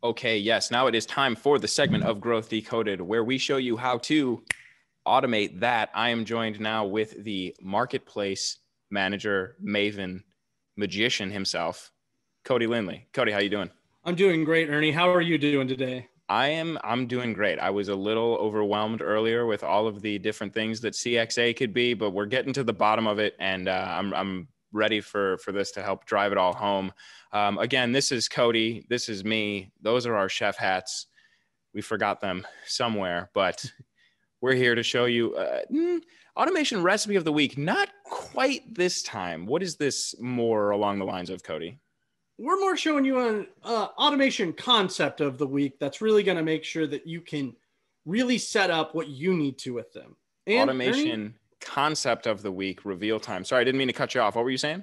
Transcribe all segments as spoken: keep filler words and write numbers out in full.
Okay, yes. Now it is time for the segment of Growth Decoded, where we show you how to automate that. I am joined now with the marketplace manager, maven, magician himself, Cody Lindley. Cody, how you doing? I'm doing great, Ernie. How are you doing today? I am, I'm doing great. I was a little overwhelmed earlier with all of the different things that C X A could be, but we're getting to the bottom of it, and uh, I'm, I'm ready for, for this to help drive it all home. Um, again, this is Cody. This is me. Those are our chef hats. We forgot them somewhere, but we're here to show you uh, mm, automation recipe of the week. Not quite this time. What is this more along the lines of, Cody? We're more showing you an uh, automation concept of the week that's really going to make sure that you can really set up what you need to with them. And automation Ernie? Concept of the week, reveal time. Sorry, I didn't mean to cut you off. What were you saying?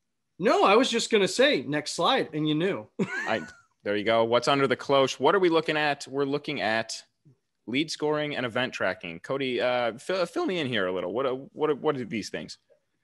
No, I was just going to say next slide, and you knew. I, there you go. What's under the cloche? What are we looking at? We're looking at lead scoring and event tracking. Cody, uh, fill, fill me in here a little. What, what, what are these things?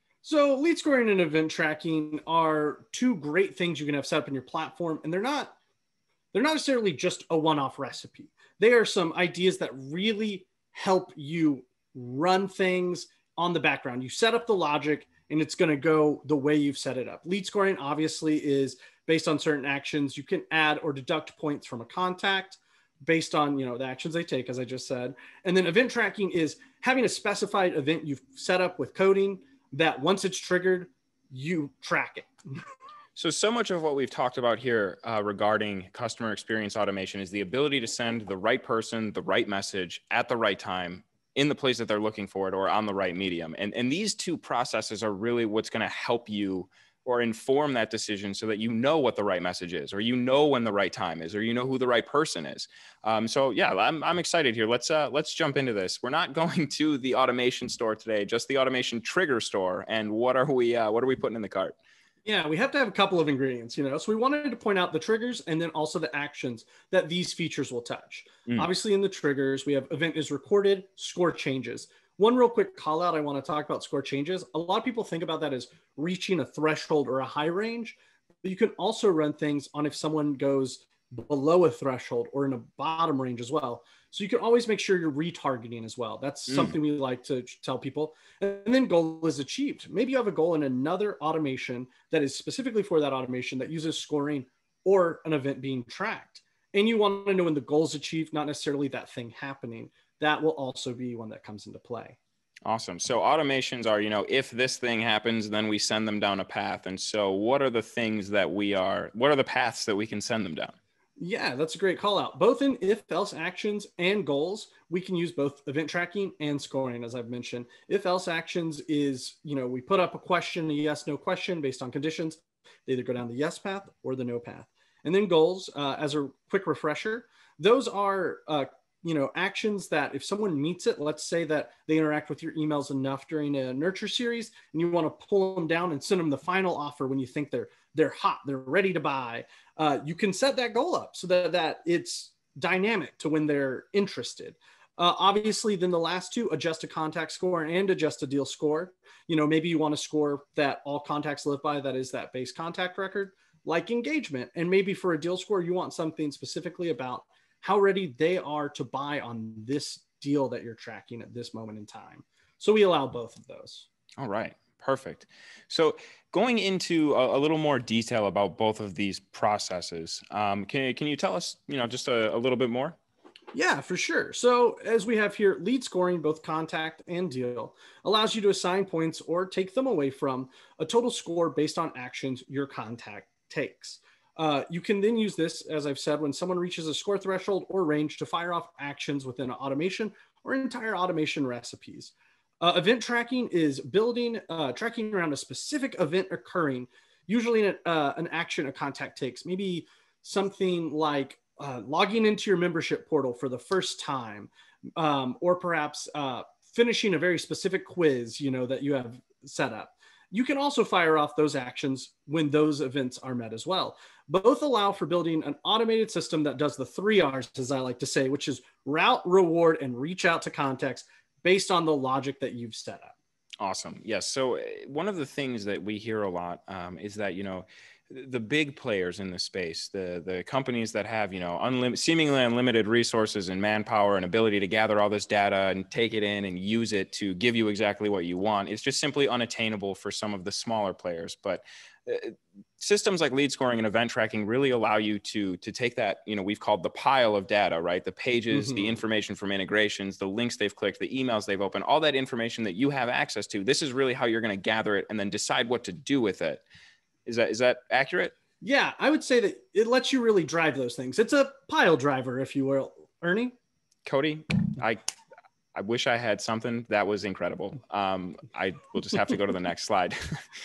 So lead scoring and event tracking are two great things you can have set up in your platform, and they're not they're not necessarily just a one-off recipe. They are some ideas that really help you run things on the background. You set up the logic, and it's going to go the way you've set it up. Lead scoring obviously is based on certain actions. You can add or deduct points from a contact based on, you know, the actions they take, as I just said. And then event tracking is having a specified event you've set up with coding that once it's triggered, you track it. So, so much of what we've talked about here uh, regarding customer experience automation is the ability to send the right person the right message at the right time in the place that they're looking for it or on the right medium. And, and these two processes are really what's going to help you or inform that decision so that you know what the right message is, or you know when the right time is, or you know who the right person is. Um, so yeah, I'm, I'm excited here. Let's uh, let's jump into this. We're not going to the automation store today, just the automation trigger store. And what are we uh, what are we putting in the cart? Yeah, we have to have a couple of ingredients, you know. So we wanted to point out the triggers and then also the actions that these features will touch. Mm. Obviously, in the triggers, we have event is recorded, score changes. One real quick call out I want to talk about score changes. A lot of people think about that as reaching a threshold or a high range, but you can also run things on if someone goes below a threshold or in a bottom range as well. So you can always make sure you're retargeting as well. That's mm. something we like to tell people. And then goal is achieved. Maybe you have a goal in another automation that is specifically for that automation that uses scoring or an event being tracked. And you want to know when the goal is achieved, not necessarily that thing happening. That will also be one that comes into play. Awesome. So automations are, you know, if this thing happens, then we send them down a path. And so what are the things that we are, what are the paths that we can send them down? Yeah, that's a great call out. Both in if else actions and goals, we can use both event tracking and scoring, as I've mentioned. If else actions is, you know, we put up a question, a yes, no question based on conditions. They either go down the yes path or the no path. And then goals, uh, as a quick refresher, those are, uh, you know, actions that if someone meets it, let's say that they interact with your emails enough during a nurture series and you want to pull them down and send them the final offer when you think they're they're hot, they're ready to buy. Uh, you can set that goal up so that, that it's dynamic to when they're interested. Uh, obviously, then the last two, adjust a contact score and adjust a deal score. You know, maybe you want to score that all contacts live by, that is that base contact record, like engagement. And maybe for a deal score, you want something specifically about how ready they are to buy on this deal that you're tracking at this moment in time. So we allow both of those. All right. Perfect. So going into a, a little more detail about both of these processes, um, can, can you tell us, you know, just a, a little bit more? Yeah, for sure. So as we have here, lead scoring, both contact and deal, allows you to assign points or take them away from a total score based on actions your contact takes. Uh, you can then use this, as I've said, when someone reaches a score threshold or range to fire off actions within an automation or entire automation recipes. Uh, event tracking is building, uh, tracking around a specific event occurring, usually an, uh, an action a contact takes, maybe something like uh, logging into your membership portal for the first time, um, or perhaps uh, finishing a very specific quiz, you know, that you have set up. You can also fire off those actions when those events are met as well. Both allow for building an automated system that does the three R's, as I like to say, which is route, reward, and reach out to contacts based on the logic that you've set up. Awesome. Yes. So one of the things that we hear a lot um, is that, you know, the big players in the space, the the companies that have, you know, unlimited, seemingly unlimited resources and manpower and ability to gather all this data and take it in and use it to give you exactly what you want, it's just simply unattainable for some of the smaller players. But uh, systems like lead scoring and event tracking really allow you to to take that, you know, we've called the pile of data, right? The pages, mm-hmm. the information from integrations, the links they've clicked, the emails they've opened, all that information that you have access to. This is really how you're going to gather it and then decide what to do with it. Is that is that accurate? Yeah, I would say that it lets you really drive those things. It's a pile driver, if you will. Ernie? Cody, I I wish I had something that was incredible. Um, I will just have to go to the next slide.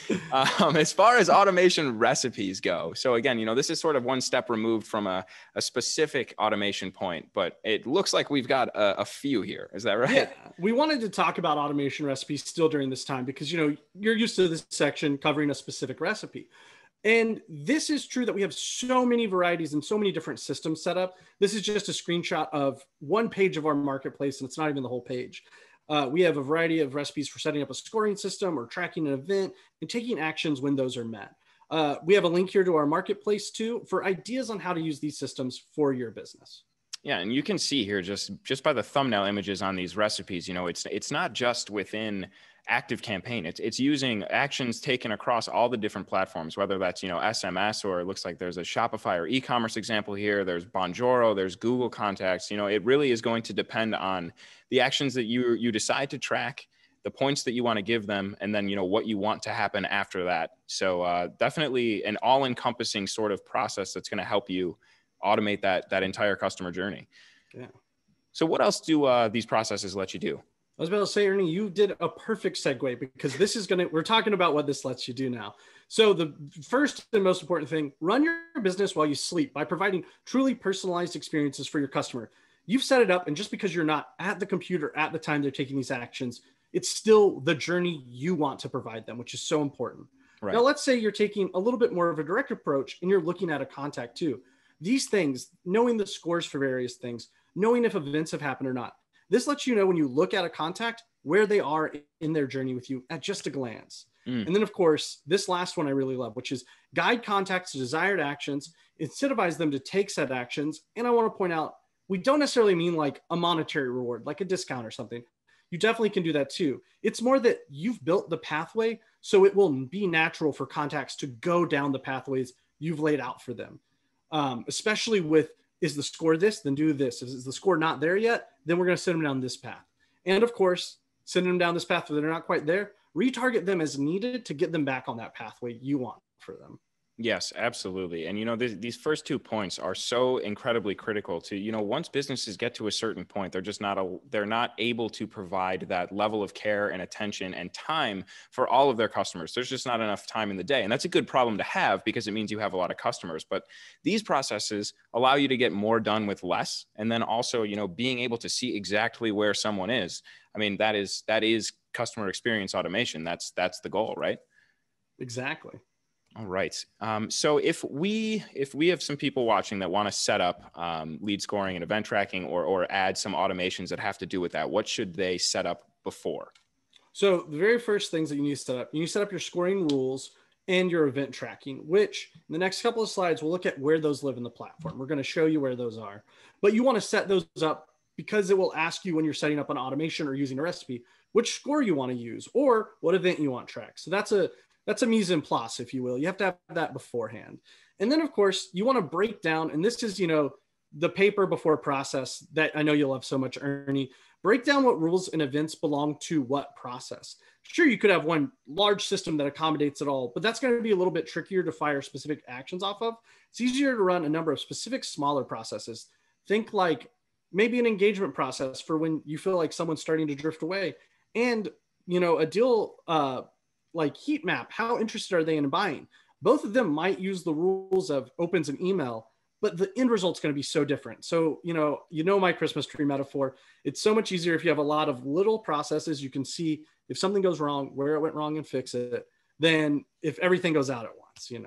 um, as far as automation recipes go, so again, you know, this is sort of one step removed from a, a specific automation point, but it looks like we've got a, a few here. Is that right? Yeah, we wanted to talk about automation recipes still during this time because, you know, you're used to this section covering a specific recipe. And this is true that we have so many varieties and so many different systems set up. This is just a screenshot of one page of our marketplace, and it's not even the whole page. Uh, we have a variety of recipes for setting up a scoring system or tracking an event and taking actions when those are met. Uh, we have a link here to our marketplace too for ideas on how to use these systems for your business. Yeah, and you can see here just just by the thumbnail images on these recipes, you know, it's it's not just within ActiveCampaign. It's it's using actions taken across all the different platforms, whether that's, you know, S M S, or it looks like there's a Shopify or e-commerce example here. There's Bonjoro, there's Google Contacts. You know, it really is going to depend on the actions that you you decide to track, the points that you want to give them, and then, you know, what you want to happen after that. So uh, definitely an all-encompassing sort of process that's going to help you automate that that entire customer journey. Yeah. So what else do uh, these processes let you do? I was about to say, Ernie, you did a perfect segue because this is going to, we're talking about what this lets you do now. So the first and most important thing, run your business while you sleep by providing truly personalized experiences for your customer. You've set it up, and just because you're not at the computer at the time they're taking these actions, it's still the journey you want to provide them, which is so important. Right. Now, let's say you're taking a little bit more of a direct approach and you're looking at a contact too. These things, knowing the scores for various things, knowing if events have happened or not, this lets you know when you look at a contact where they are in their journey with you at just a glance. Mm. And then, of course, this last one I really love, which is guide contacts to desired actions, incentivize them to take said actions. And I want to point out, we don't necessarily mean like a monetary reward, like a discount or something. You definitely can do that too. It's more that you've built the pathway so it will be natural for contacts to go down the pathways you've laid out for them. Um, especially with, is the score this, then do this. Is the score not there yet? Then we're going to send them down this path. And of course, sending them down this path where they're not quite there, retarget them as needed to get them back on that pathway you want for them. Yes, absolutely. And, you know, th- these first two points are so incredibly critical to, you know, once businesses get to a certain point, they're just not, a, they're not able to provide that level of care and attention and time for all of their customers. There's just not enough time in the day. And that's a good problem to have because it means you have a lot of customers. But these processes allow you to get more done with less. And then also, you know, being able to see exactly where someone is. I mean, that is, that is customer experience automation. That's, that's the goal, right? Exactly. All right. Um, so if we if we have some people watching that want to set up um, lead scoring and event tracking, or or add some automations that have to do with that, what should they set up before? So the very first things that you need to set up, you need to set up your scoring rules and your event tracking, which in the next couple of slides, we'll look at where those live in the platform. We're going to show you where those are. But you want to set those up because it will ask you when you're setting up an automation or using a recipe, which score you want to use or what event you want tracked. So that's a That's a mise en place, if you will. You have to have that beforehand. And then, of course, you want to break down, and this is, you know, the paper before process that I know you love so much, Ernie. Break down what rules and events belong to what process. Sure, you could have one large system that accommodates it all, but that's going to be a little bit trickier to fire specific actions off of. It's easier to run a number of specific smaller processes. Think like maybe an engagement process for when you feel like someone's starting to drift away. And, you know, a deal uh, like heat map, how interested are they in buying? Both of them might use the rules of opens and email, but the end result's going to be so different. So, you know, you know, my Christmas tree metaphor, it's so much easier if you have a lot of little processes. You can see if something goes wrong, where it went wrong and fix it, than if everything goes out at once, you know?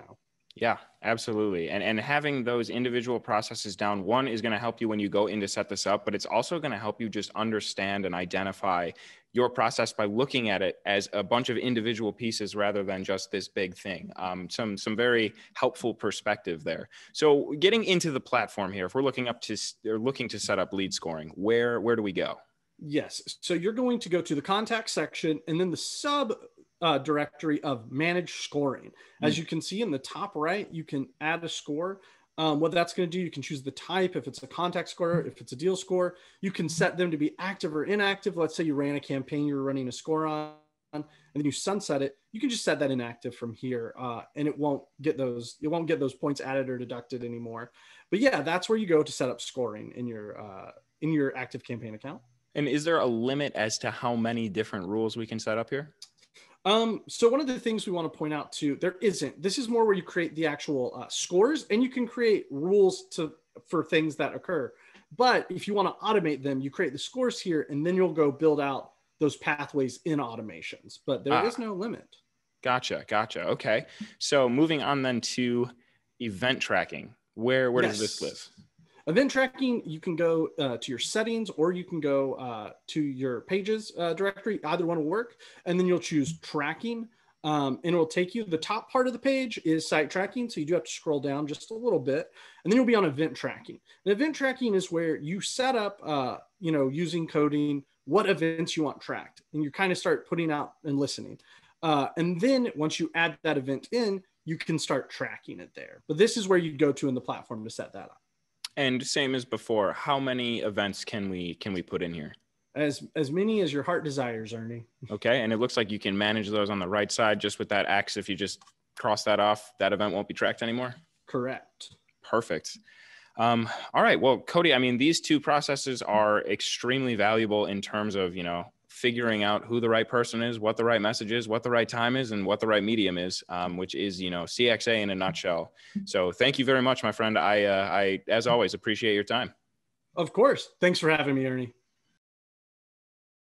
Yeah, absolutely. And and having those individual processes down, one is going to help you when you go in to set this up, but it's also going to help you just understand and identify your process by looking at it as a bunch of individual pieces rather than just this big thing. Um, some some very helpful perspective there. So getting into the platform here, if we're looking up to or looking to set up lead scoring, where where do we go? Yes. So you're going to go to the contact section and then the sub uh, directory of manage scoring. As you can see in the top right, you can add a score. Um, what that's going to do, you can choose the type, if it's a contact score, if it's a deal score. You can set them to be active or inactive. Let's say you ran a campaign you're running a score on, and then you sunset it. You can just set that inactive from here, uh, and it won't get those it won't get those points added or deducted anymore. But yeah, that's where you go to set up scoring in your uh, in your ActiveCampaign account. And is there a limit as to how many different rules we can set up here? Um, so one of the things we want to point out too, there isn't. This is more where you create the actual uh, scores, and you can create rules to for things that occur. But if you want to automate them, you create the scores here, and then you'll go build out those pathways in automations. But there ah, is no limit. Gotcha, gotcha. Okay. So moving on then to event tracking. Where where yes. does this live? Event tracking, you can go uh, to your settings, or you can go uh, to your pages uh, directory. Either one will work. And then you'll choose tracking, um, and it will take you. The top part of the page is site tracking. So you do have to scroll down just a little bit. And then you'll be on event tracking. And event tracking is where you set up, uh, you know, using coding, what events you want tracked. And you kind of start putting out and listening. Uh, and then once you add that event in, you can start tracking it there. But this is where you go to in the platform to set that up. And same as before, how many events can we can we put in here? As as many as your heart desires, Ernie. Okay, and it looks like you can manage those on the right side just with that X. If you just cross that off, that event won't be tracked anymore? Correct. Perfect. Um, all right, well, Cody, I mean, these two processes are extremely valuable in terms of, you know, figuring out who the right person is, what the right message is, what the right time is, and what the right medium is, um, which is, you know, C X A in a nutshell. So thank you very much, my friend. I, uh, I, as always, appreciate your time. Of course. Thanks for having me, Ernie.